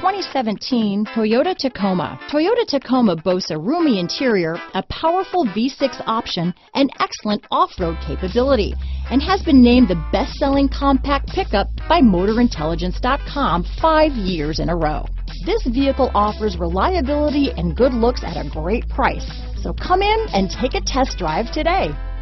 2017 Toyota Tacoma. Toyota Tacoma boasts a roomy interior, a powerful V6 option, and excellent off-road capability, and has been named the best-selling compact pickup by MotorIntelligence.com 5 years in a row. This vehicle offers reliability and good looks at a great price. So come in and take a test drive today.